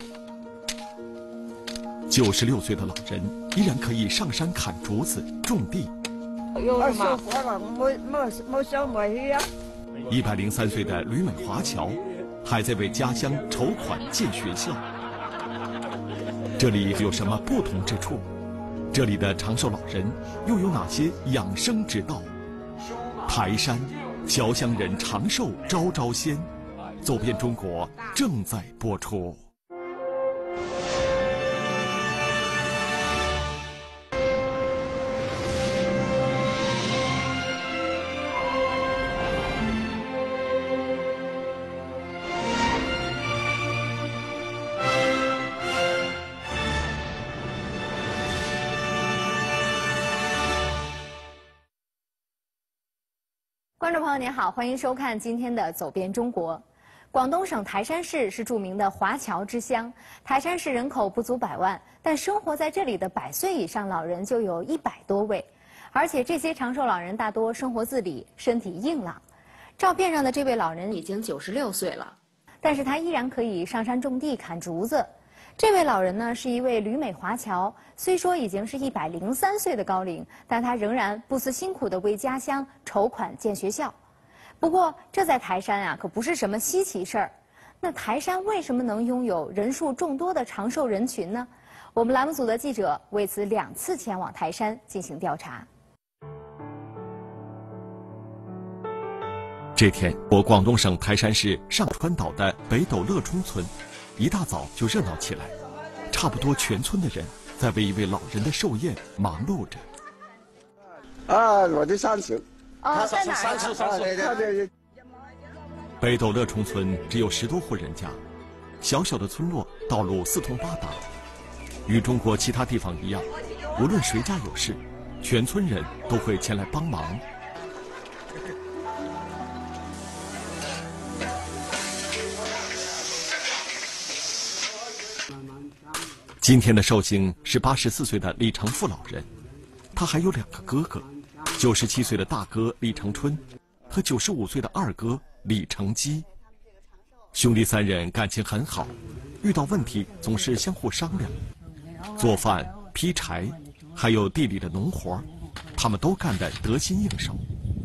96岁的老人依然可以上山砍竹子、种地。103岁的吕美华侨还在为家乡筹款建学校。这里有什么不同之处？这里的长寿老人又有哪些养生之道？台山，侨乡人长寿招招鲜。走遍中国正在播出。 观众朋友您好，欢迎收看今天的《走遍中国》。广东省台山市是著名的华侨之乡，台山市人口不足100万，但生活在这里的100岁以上老人就有100多位，而且这些长寿老人大多生活自理，身体硬朗。照片上的这位老人已经96岁了，但是他依然可以上山种地、砍竹子。这位老人呢，是一位旅美华侨，虽说已经是103岁的高龄，但他仍然不辞辛苦地为家乡筹款建学校。不过，这在台山啊，可不是什么稀奇事儿。那台山为什么能拥有人数众多的长寿人群呢？我们栏目组的记者为此2次前往台山进行调查。 这天，我广东省台山市上川岛的北斗乐冲村，一大早就热闹起来，差不多全村的人在为一位老人的寿宴忙碌着。 我的30。 在哪儿？ 北斗乐冲村只有10多户人家，小小的村落，道路四通八达。与中国其他地方一样，无论谁家有事，全村人都会前来帮忙。今天的寿星是84岁的李成富老人，他还有2个哥哥，97岁的大哥李成春和95岁的二哥李成基。兄弟3人感情很好，遇到问题总是相互商量。做饭、劈柴，还有地里的农活，他们都干得得心应手。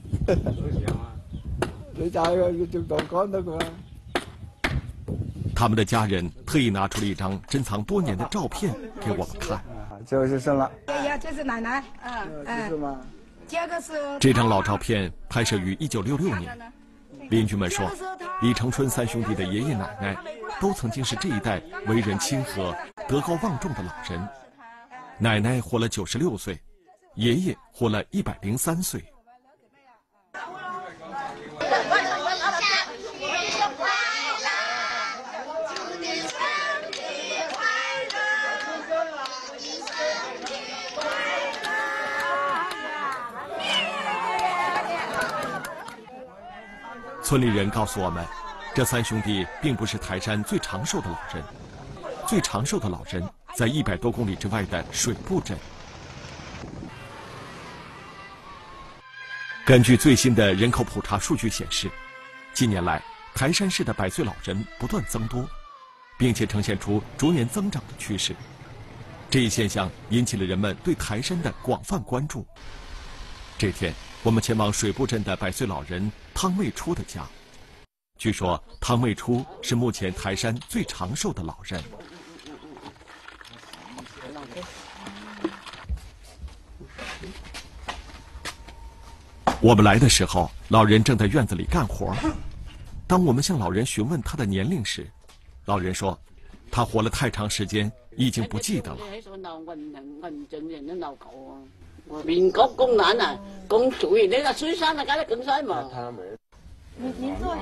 他们的家人特意拿出了一张珍藏多年的照片给我们看。 就是生了。 这是奶奶。 是吗？ 这个是。 这张老照片拍摄于1966年。邻居们说，李成春3兄弟的爷爷奶奶都曾经是这一代为人亲和、德高望重的老人。奶奶活了96岁，爷爷活了103岁。村里人告诉我们，这3兄弟并不是台山最长寿的老人，最长寿的老人在100多公里之外的水部镇。根据最新的人口普查数据显示，近年来台山市的100岁老人不断增多，并且呈现出逐年增长的趋势。这一现象引起了人们对台山的广泛关注。这天，我们前往水部镇的100岁老人汤卫初的家。据说汤卫初是目前台山最长寿的老人。我们来的时候，老人正在院子里干活。当我们向老人询问他的年龄时，老人说，他活了太长时间，已经不记得了。 面國咁難啊，咁做完你個水山啊，梗係咁衰嘛。 您坐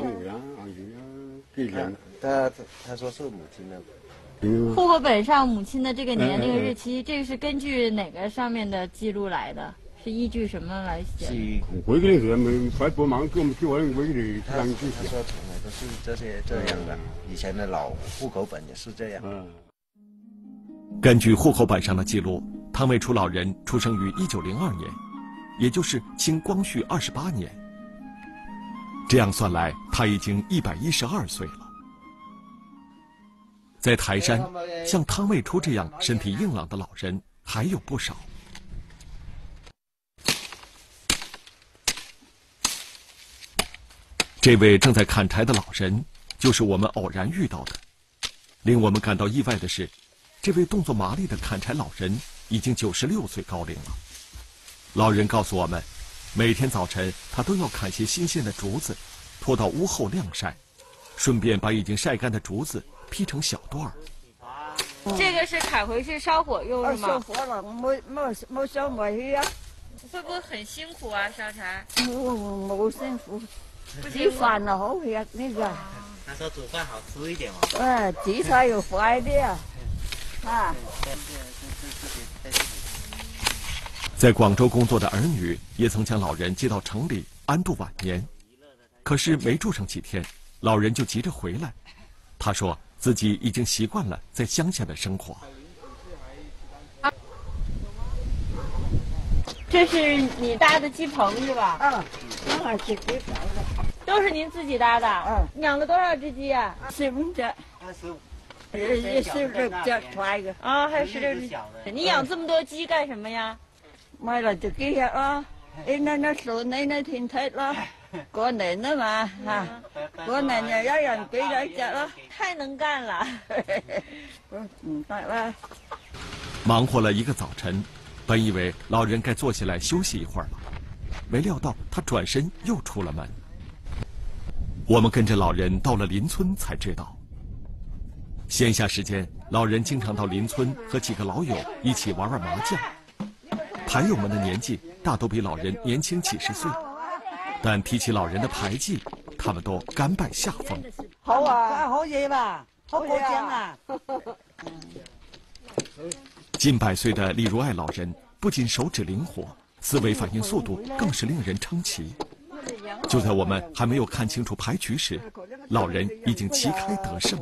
下。他说是母亲的。 户口本上母亲的这个年龄日期，这个是根据哪个上面的记录来的？是依据什么来写？ 我嗰陣時咪快幫忙，叫我哋佢哋登記。 他说从来都是这样的，以前的老户口本也是这样。 根据户口本上的记录，汤卫初老人出生于1902年，也就是清光绪28年。这样算来，他已经112岁了。 在台山，像汤卫初这样身体硬朗的老人还有不少。这位正在砍柴的老人，就是我们偶然遇到的。令我们感到意外的是，这位动作麻利的砍柴老人已经96岁高龄了。老人告诉我们，每天早晨他都要砍些新鲜的竹子，拖到屋后晾晒，顺便把已经晒干的竹子劈成小段儿。 这个是砍回去烧火用是吗？ 烧火了，没烧煤去啊。 会不会很辛苦啊？烧柴？ 冇辛苦， 不煮饭啊好吃那个。 他说煮饭好吃一点嘛。 煮菜又快啲啊。 在广州工作的儿女也曾将老人接到城里安度晚年，可是没住上几天，老人就急着回来。他说自己已经习惯了在乡下的生活。 这是你搭的鸡棚是吧？ 我自己搞的。 都是您自己搭的？养了多少只鸡啊 15只。16只出来的。 啊，还有16只。你养这么多鸡干什么呀？ 買嚟自己吃咯，那數你天梯咯，過年啊嘛嚇，過年又一人俾2隻咯。 太能干了。 唔得啦。 忙活了一个早晨，本以为老人该坐下来休息一会儿了，没料到他转身又出了门。我们跟着老人到了邻村才知道，闲暇时间，老人经常到邻村和几个老友一起玩麻将。牌友们的年纪大都比老人年轻几十岁，但提起老人的牌技，他们都甘拜下风。 好啊，好嘢吧，好過獎啊！ 近100岁的李如爱老人不仅手指灵活，思维反应速度更是令人称奇。就在我们还没有看清楚牌局时，老人已经旗开得胜。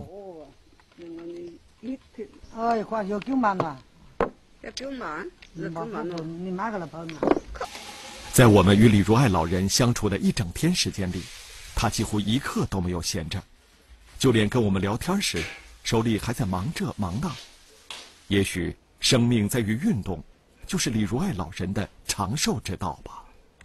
哎，快要9萬啊 ！9萬？ 你買個啦，朋友。 在我们与李如爱老人相处的一整天时间里，他几乎一刻都没有闲着，就连跟我们聊天时，手里还在忙这忙那。也许生命在于运动，就是李如爱老人的长寿之道吧。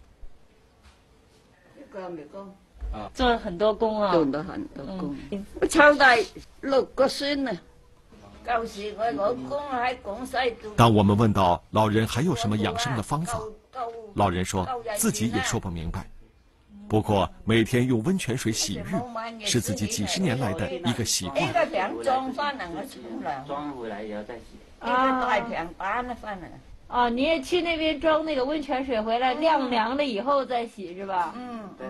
做了很多工啊， 做了很多工。我湊大6個孫啊，舊時我老公喺廣西做。 當我們問到老人還有什麼養生的方法，老人說自己也說不明白。不過每天用溫泉水洗浴是自己幾十年來的一個習慣。 呢個瓶裝翻嚟我沖涼， 裝回來以後再洗。 呢個大瓶板啊翻嚟。 哦，你也去那邊裝那個溫泉水回來，晾涼了以後再洗是吧？ 對。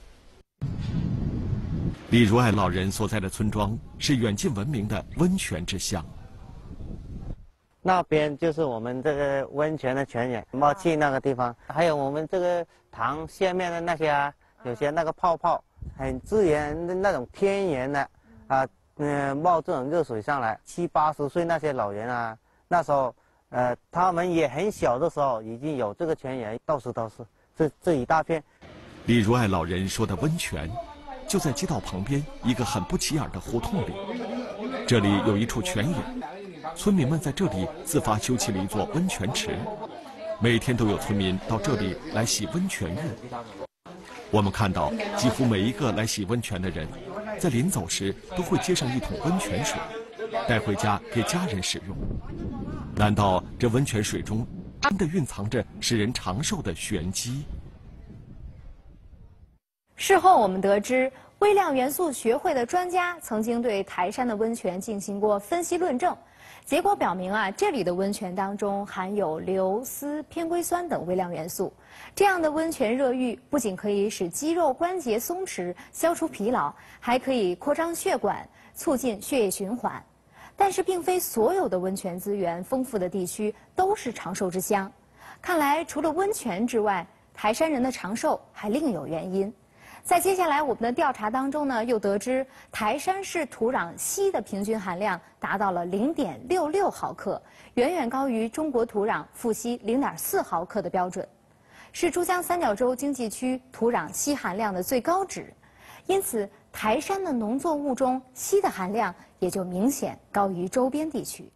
李如愛老人所在的村莊是遠近聞名的溫泉之鄉。 那邊就是我們這個溫泉的泉眼，冒氣那個地方，還有我們這個塘下面的那些啊，有些那個泡泡，很自然的那種天然的啊，冒這種熱水上來。70、80歲那些老人啊，那時候他們也很小的時候已經有這個泉眼，到處都是，這一大片。 李如愛老人說的溫泉，就在街道旁邊一個很不起眼的胡同裡，這裡有一處泉眼。村民們在這裡自發修起了一座溫泉池，每天都有村民到這裡來洗溫泉浴。我們看到幾乎每一個來洗溫泉的人，在臨走時都會接上一桶溫泉水，帶回家給家人使用。難道這溫泉水中真的蘊藏着使人長壽的玄機？ 事後我們得知，微量元素學會的專家曾經對台山的溫泉進行過分析論證。結果表明啊，這裡的溫泉當中含有硫、絲、偏硅酸等微量元素。這樣的溫泉熱浴不僅可以使肌肉關節鬆弛、消除疲勞，還可以擴張血管、促進血液循環。但是，並非所有的溫泉資源豐富的地區都是長壽之鄉。看來，除了溫泉之外，台山人的長壽還另有原因。在接下來我們的調查當中呢，又得知台山市土壤硒的平均含量達到了0.66毫克，遠遠高於中國土壤富硒0.4毫克的標準，是珠江三角洲經濟區土壤硒含量的最高值。因此，台山的農作物中硒的含量也就明显高于周边地区。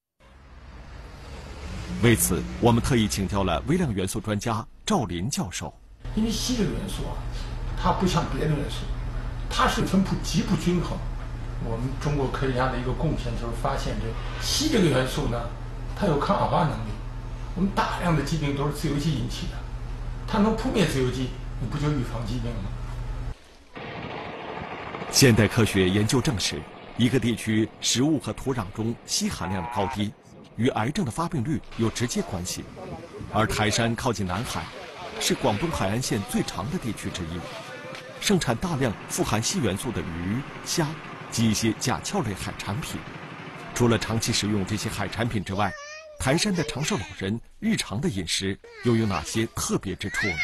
为此，我们特意请教了微量元素专家赵林教授。 因为硒这个元素啊，它不像别的元素，它是分布极不均衡。我们中国科学家的一个贡献就是发现这硒这个元素呢，它有抗氧化能力。我们大量的疾病都是自由基引起的，它能扑灭自由基，你不就预防疾病吗？ 现代科学研究证实，一个地区食物和土壤中硒含量的高低，与癌症的发病率有直接关系。而台山靠近南海，是广东海岸线最长的地区之一，盛产大量富含硒元素的鱼、虾及一些甲壳类海产品。除了长期食用这些海产品之外，台山的长寿老人日常的饮食又有哪些特别之处呢？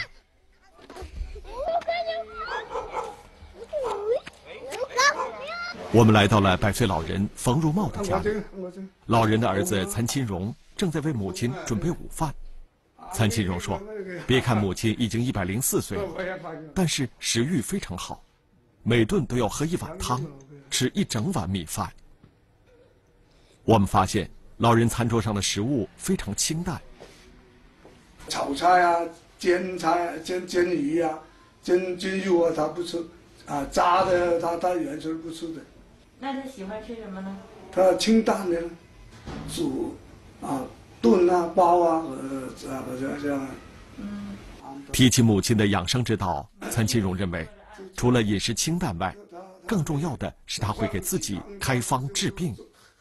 我们来到了100岁老人冯如茂的家里。老人的儿子岑钦荣正在为母亲准备午饭。岑钦荣说：“别看母亲已经104岁了，但是食欲非常好，每顿都要喝1碗汤，吃1整碗米饭。”我们发现，老人餐桌上的食物非常清淡， 炒菜啊、煎菜、煎鱼啊、煎肉啊，他不吃啊；炸的他完全不吃的。 那他喜欢吃什么呢？ 他清淡的，煮啊、炖啊、煲啊，这样。 提起母亲的养生之道，岑钦荣认为，除了饮食清淡外，更重要的是他会给自己开方治病。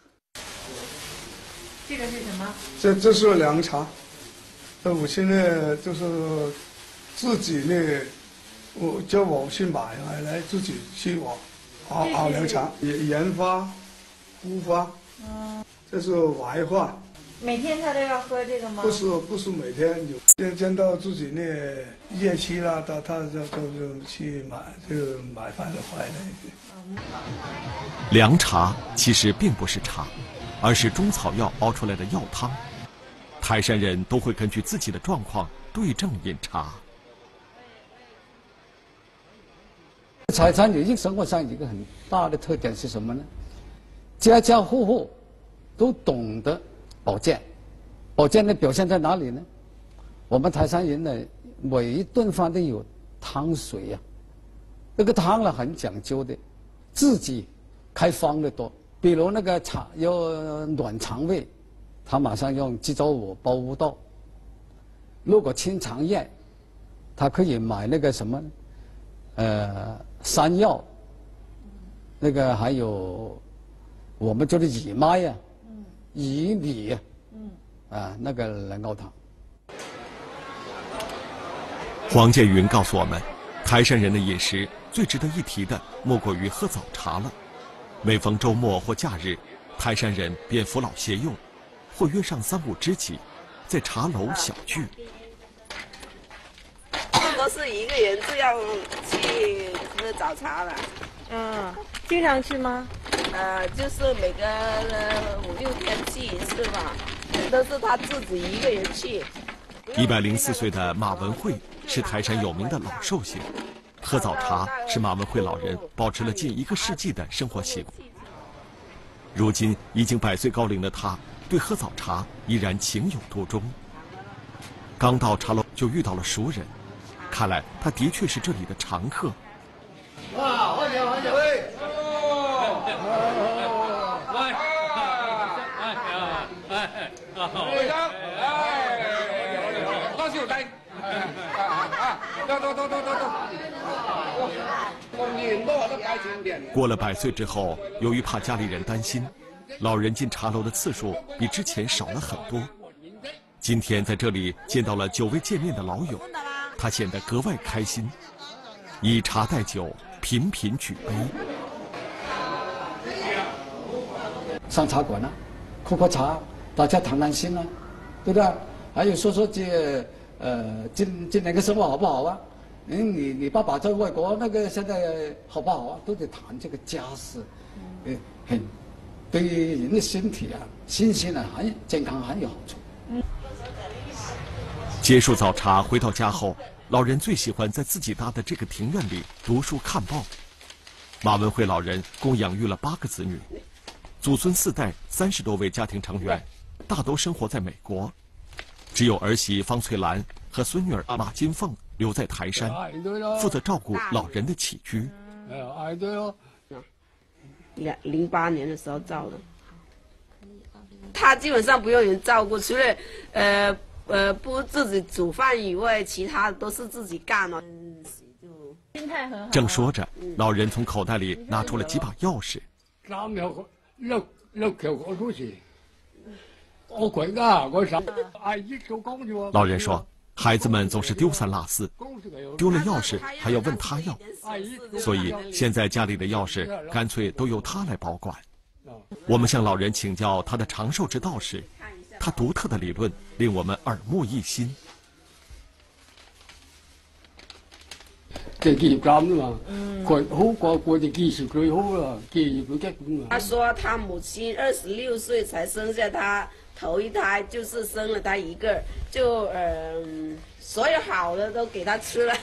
这个是什么？ 这是凉茶。这母亲呢，就是自己呢，我叫我去买来自己去熬凉茶，盐花、乌花，这是白花。 每天他都要喝这个吗？ 不是每天有，见到自己那夜期了，他就去买饭的回来。 凉茶其实并不是茶，而是中草药熬出来的药汤。台山人都会根据自己的状况对症饮茶。 台山女性生活上一个很大的特点是什么呢？家家户户都懂得保健。保健的表现在哪里呢？我们台山人呢，每一顿饭都有汤水呀，这个汤呢很讲究的，自己开方的多。比如那个要暖肠胃，他马上用鸡爪五煲乌豆；如果清肠炎，他可以买那个什么，山药，那个还有我们做的荏麦呀、薏米呀，那个来熬汤。 黄建云告诉我们，台山人的饮食最值得一提的，莫过于喝早茶了。每逢周末或假日，台山人便扶老携幼，或约上3、5知己，在茶楼小聚。 都是一个人这样去喝早茶了。 经常去吗？ 就是每个5、6天去一次吧，都是他自己一个人去。 104岁的马文慧是台山有名的老寿星。喝早茶是马文慧老人保持了近1个世纪的生活习惯。如今已经100岁高龄的他，对喝早茶依然情有独钟。刚到茶楼就遇到了熟人，看来他的确是这里的常客。 哇，欢迎欢迎！喂，会长，多少弟？ 过了100岁之后，由于怕家里人担心，老人进茶楼的次数比之前少了很多。今天在这里见到了久未见面的老友，他显得格外开心，以茶代酒，频频举杯。 上茶馆啊，喝茶，大家谈谈心啊，对不对？还有说今年的生活好不好啊？你爸爸在外国那个现在好不好啊？都得谈这个家事，很对人的身体啊、心情啊、很健康很有好处。 结束早茶回到家后，老人最喜欢在自己搭的这个庭院里读书看报。马文慧老人共养育了8个子女， 祖孙4代30多位家庭成员，大都生活在美国，只有儿媳方翠兰和孙女儿马金凤留在台山，负责照顾老人的起居。 08年的时候造的，他基本上不用人照顾，除了不自己煮饭以外，其他的都是自己干了。 心态很好。 正说着，老人从口袋里拿出了几把钥匙。老人说，孩子们总是丢三落四，丢了钥匙还要问他要，所以现在家里的钥匙干脆都由他来保管。我们向老人请教他的长寿之道时，他独特的理论令我们耳目一新。 他说他母亲26岁才生下他头一胎，就是生了他一个，就所有好的都给他吃了。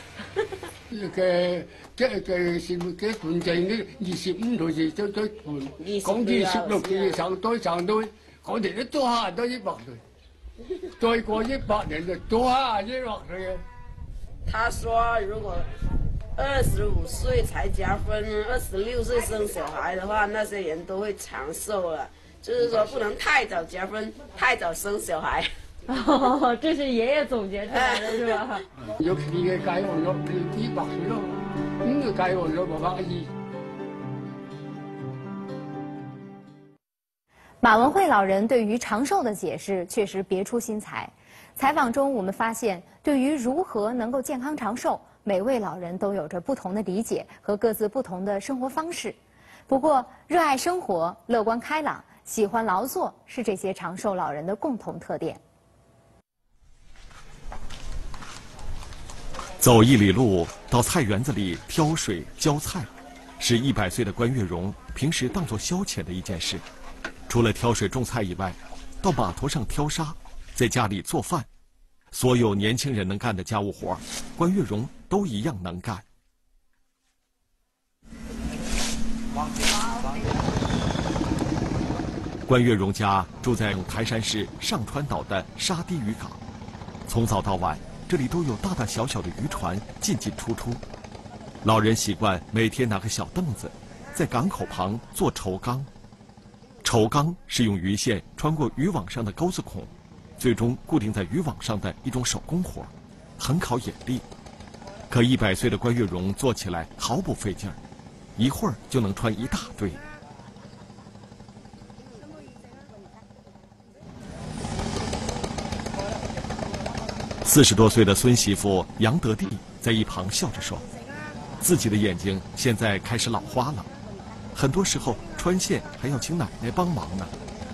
講啲16歲上到，我哋都多下都100歲，再過100年就多下100歲嘅。 他說如果25歲才結婚，26歲生小孩的話，那些人都會長壽了。就是說不能太早結婚，太早生小孩。 哦，這是爺爺總結出來的，是吧？ 有時嘅計劃咗100歲咯，咁嘅計劃咗120。 马文慧老人对于长寿的解释确实别出心裁。采访中，我们发现，对于如何能够健康长寿，每位老人都有着不同的理解和各自不同的生活方式。不过，热爱生活、乐观开朗、喜欢劳作是这些长寿老人的共同特点。 走1里路到菜园子里挑水浇菜，是100岁的关月荣平时当作消遣的一件事。除了挑水种菜以外，到码头上挑沙，在家里做饭，所有年轻人能干的家务活，关月荣都一样能干。关月荣家住在台山市上川岛的沙堤渔港，从早到晚，这里都有大大小小的渔船进进出出。老人习惯每天拿个小凳子，在港口旁做绸钢。绸钢是用鱼线穿过渔网上的钩子孔，最终固定在渔网上的一种手工活，很考眼力。可100岁的关月荣做起来毫不费劲儿，一会儿就能穿一大堆。40多岁的孙媳妇杨德地在一旁笑着说，自己的眼睛现在开始老花了，很多时候穿线还要请奶奶帮忙呢。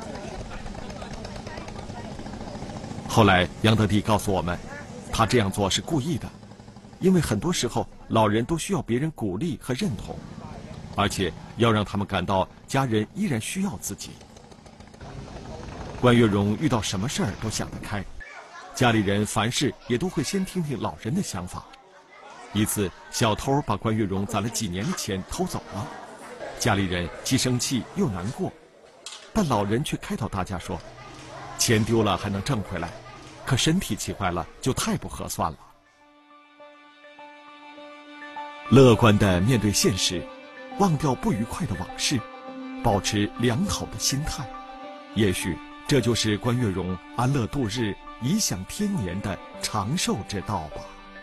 后来杨德地告诉我们，他这样做是故意的，因为很多时候老人都需要别人鼓励和认同，而且要让他们感到家人依然需要自己。关月荣遇到什么事儿都想得开，家里人凡事也都会先听听老人的想法。一次，小偷把关月荣攒了几年的钱偷走了，家里人既生气又难过，但老人却开导大家说，钱丢了还能挣回来，可身体气坏了就太不合算了。乐观地面对现实，忘掉不愉快的往事，保持良好的心态，也许这就是关月荣安乐度日、颐享天年的长寿之道吧。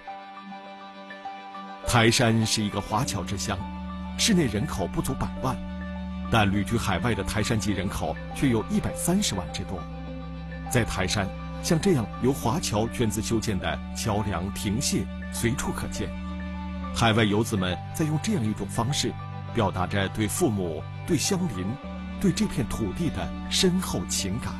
台山是一个华侨之乡，市内人口不足100万，但旅居海外的台山籍人口却有130万之多。在台山，像这样由华侨捐资修建的桥梁、亭榭随处可见。海外游子们在用这样一种方式，表达着对父母、对乡邻、对这片土地的深厚情感。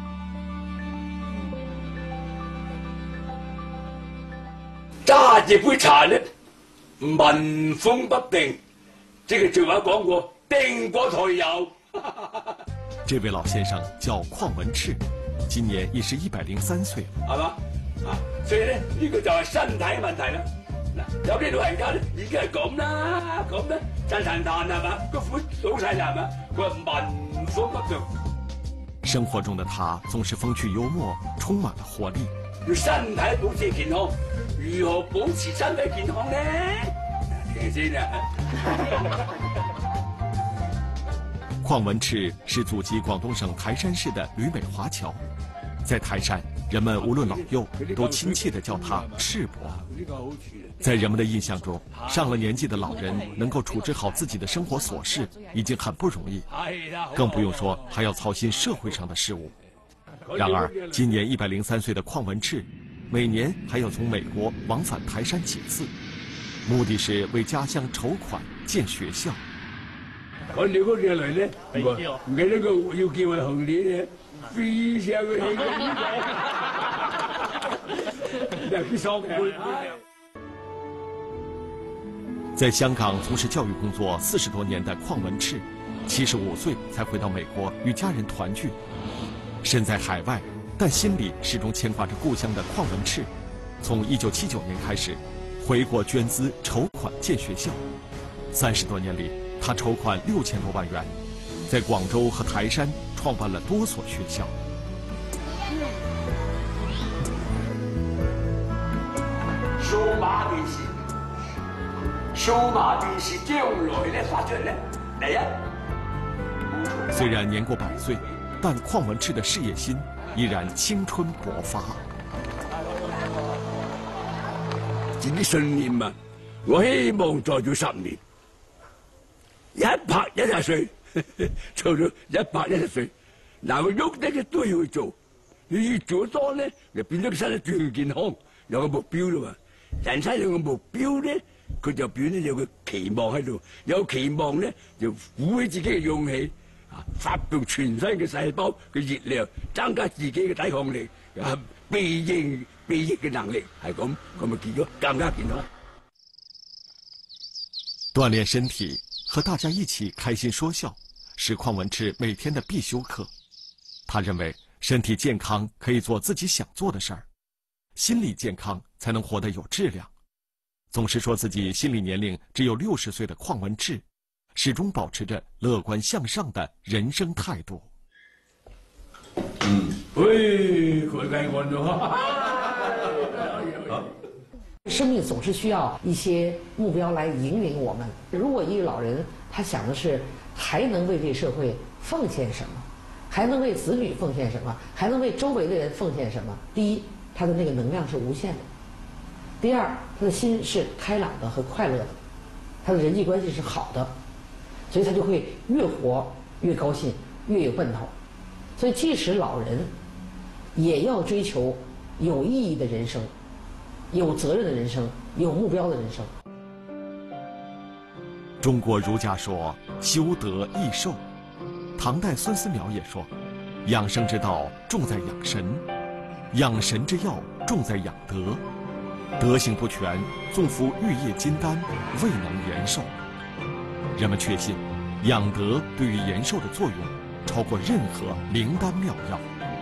揸住杯茶呢，民風不定，這個俗話講過，定過抬油。 這位老先生叫邝文赤，今年已是103歲了， 係嘛？啊，所以呢，呢個就係身體問題啦。 有啲老人家咧已經係咁啦，震神壇係嘛，個款老細係嘛，佢話民風不動。 生活中的他总是风趣幽默，充满了活力。 要身體保持健康，如何保持身體健康呢？聽先啊！ 邝文赤是祖籍广东省台山市的旅美华侨，在台山，人们无论老幼都亲切地叫他赤伯。在人们的印象中，上了年纪的老人能够处置好自己的生活琐事已经很不容易，更不用说还要操心社会上的事务。然而，今年103岁的邝文赤，每年还要从美国往返台山几次，目的是为家乡筹款建学校。 我哋嗰啲嚟咧，唔記得個要叫佢紅臉咧，飛上去起咁必須嘅。 在香港从事教育工作40多年的邝文赤，75岁才回到美国与家人团聚。身在海外，但心里始终牵挂着故乡的邝文赤，从1979年开始，回国捐资筹款建学校。30多年里，他筹款6000多万元，在广州和台山创办了多所学校。 數碼電視，數碼電視將來咧發出咧，第一。 虽然年过100岁，但邝文赤的事业心依然青春勃发。 自己信念啊，我希望再做10年，110歲，做到110歲，嗱我喐得嘅都要去做，你越做得多咧，就變咗個身體最健康，有個目標啦嘛。人生有個目標咧，佢就變咗有個期望喺度，有期望咧就鼓起自己嘅勇氣。發動全身嘅細胞嘅熱量，增加自己嘅抵抗力，避疫嘅能力，係咁，咁咪結果更加健康。 锻炼身體和大家一起開心說笑，是邝文赤每天的必修課。他認為身體健康可以做自己想做的事兒，心理健康才能活得有質量。總是說自己心理年齡只有60歲的邝文赤，始終保持着樂觀向上的人生態度。 生命总是需要一些目标来引领我们。如果一个老人他想的是还能为这社会奉献什么，还能为子女奉献什么，还能为周围的人奉献什么，第一，他的那个能量是无限的；第二，他的心是开朗的和快乐的，他的人际关系是好的，所以他就会越活越高兴，越有奔头。所以即使老人也要追求有意义的人生，有责任的人生，有目标的人生。 中国儒家说修德益寿，唐代孙思邈也说，养生之道重在养神，养神之要重在养德，德行不全，纵服玉液金丹，未能延寿。人们确信养德对于延寿的作用超过任何灵丹妙藥。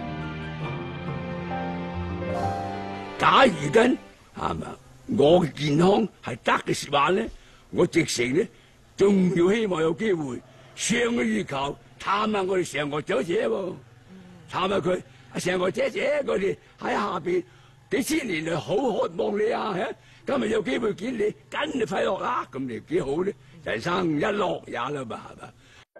假如跟係嘛，我嘅健康係得嘅説話咧，我直情咧仲要希望有機會上個月球探下我哋嫦娥小姐喎，探下佢，嫦娥姐姐佢哋喺下邊幾千年嚟好渴望你啊！今日有機會見你，梗係快樂啦！咁你幾好咧？人生一樂也啦嘛，係嘛？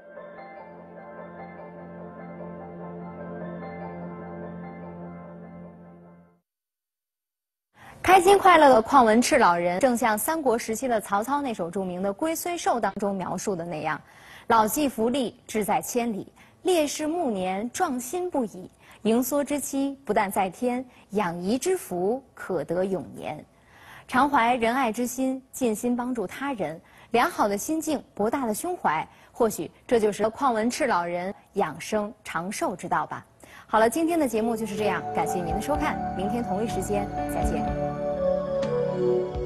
开心快乐的邝文赤老人，正像三国时期的曹操那首著名的《龟虽寿》当中描述的那样，老骥伏枥，志在千里；烈士暮年，壮心不已。盈缩之期，不但在天，养怡之福，可得永年。常怀仁爱之心，尽心帮助他人，良好的心境，博大的胸怀，或许这就是邝文赤老人养生长寿之道吧。好了，今天的节目就是这样，感谢您的收看，明天同一时间再见。